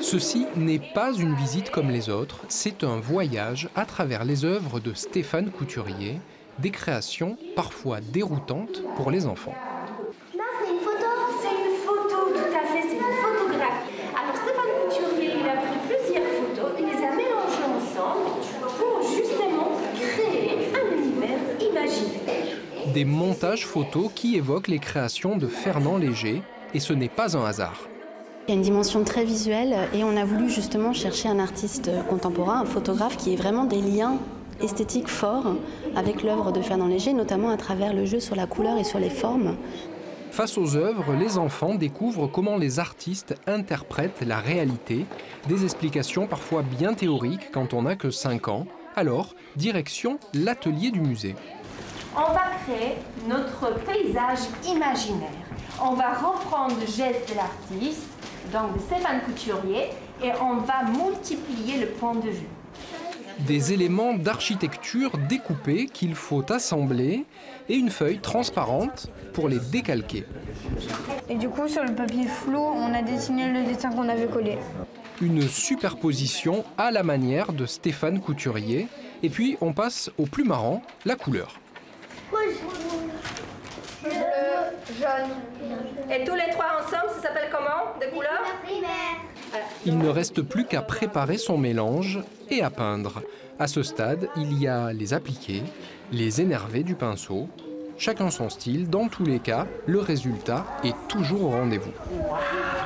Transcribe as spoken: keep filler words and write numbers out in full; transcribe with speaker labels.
Speaker 1: Ceci n'est pas une visite comme les autres, c'est un voyage à travers les œuvres de Stéphane Couturier, des créations parfois déroutantes pour les enfants.
Speaker 2: Là, c'est une photo.
Speaker 3: C'est une photo, tout à fait, c'est une photographie. Alors Stéphane Couturier, il a pris plusieurs photos, il les a mélangées ensemble pour justement créer un univers imaginaire.
Speaker 1: Des montages photos qui évoquent les créations de Fernand Léger, et ce n'est pas un hasard.
Speaker 4: Il y a une dimension très visuelle et on a voulu justement chercher un artiste contemporain, un photographe qui ait vraiment des liens esthétiques forts avec l'œuvre de Fernand Léger, notamment à travers le jeu sur la couleur et sur les formes.
Speaker 1: Face aux œuvres, les enfants découvrent comment les artistes interprètent la réalité, des explications parfois bien théoriques quand on n'a que cinq ans. Alors, direction l'atelier du musée.
Speaker 3: On va créer notre paysage imaginaire. On va reprendre le geste de l'artiste, donc de Stéphane Couturier, et on va multiplier le point de vue.
Speaker 1: Des éléments d'architecture découpés qu'il faut assembler et une feuille transparente pour les décalquer.
Speaker 5: Et du coup, sur le papier flou, on a dessiné le dessin qu'on avait collé.
Speaker 1: Une superposition à la manière de Stéphane Couturier. Et puis, on passe au plus marrant, la couleur.
Speaker 2: Rouge.
Speaker 5: Bleu, jaune.
Speaker 3: Et tous les trois ensemble, ça s'appelle comment, de couleurs?
Speaker 1: Il ne reste plus qu'à préparer son mélange et à peindre. À ce stade, il y a les appliqués, les énervés du pinceau. Chacun son style, dans tous les cas, le résultat est toujours au rendez-vous.
Speaker 3: Wow.